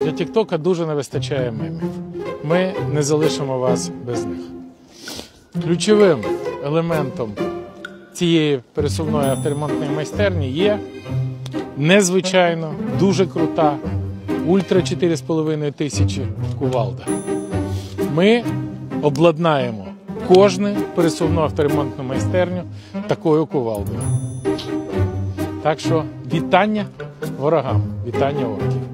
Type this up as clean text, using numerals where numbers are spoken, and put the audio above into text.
Для Тіктока дуже не вистачає мемів. Ми не залишимо вас без них. Ключовим елементом цієї пересувної авторемонтної майстерні є незвичайно дуже крута ультра 4,5 тисячі кувалда. Ми обладнаємо кожну пересувну авторемонтну майстерню такою кувалдою. Так що вітання ворогам, вітання орків.